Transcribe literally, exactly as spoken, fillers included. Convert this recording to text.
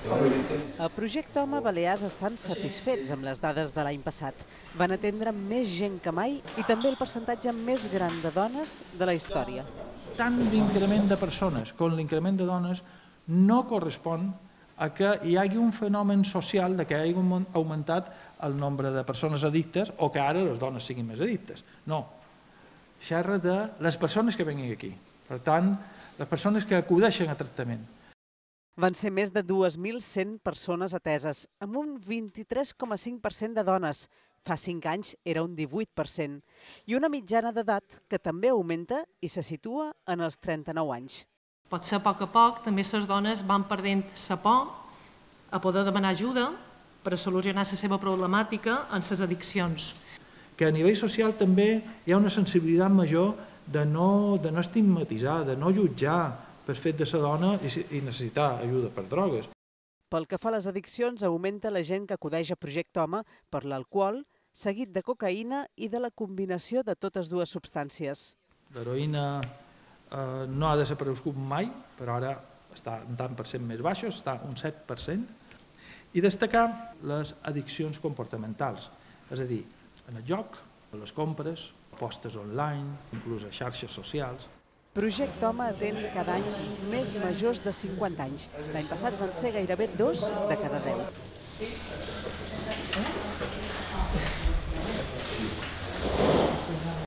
El projecte Home Balears estan satisfets amb les dades de l'any passat. Van atendre més gent que mai i també el percentatge més gran de dones de la història. Tant l'increment de persones com l'increment de dones no correspon a que hi hagi un fenomen social de que hagi augmentat el nombre de persones addictes o que ara les dones siguin més addictes. No, xerra de les persones que venguin aquí. Per tant, les persones que acudeixen a tractament. Van ser més de dues mil cent persones ateses, amb un vint-i-tres coma cinc per cent de dones. Fa cinc anys era un divuit per cent. I una mitjana d'edat que també augmenta i se situa en els trenta-nou anys. Potser a poc a poc també les dones van perdent la por a poder demanar ajuda per a solucionar la seva problemàtica en les addiccions. Que a nivell social també hi ha una sensibilitat major de no, de no estigmatitzar, de no jutjar per fet de ser dona i necessitar ajuda per drogues. Pel que fa a les addiccions, augmenta la gent que acudeix a Projecte Home per l'alcohol, seguit de cocaïna i de la combinació de totes dues substàncies. L'heroïna eh, no ha desaparegut mai, però ara està un tant per cent més baixos, està un set per cent. I destacar les addiccions comportamentals, és a dir, en el joc, a les compres, apostes online, inclús a xarxes socials. Projecte Home atén cada any més majors de cinquanta anys. L'any passat van ser gairebé dos de cada deu.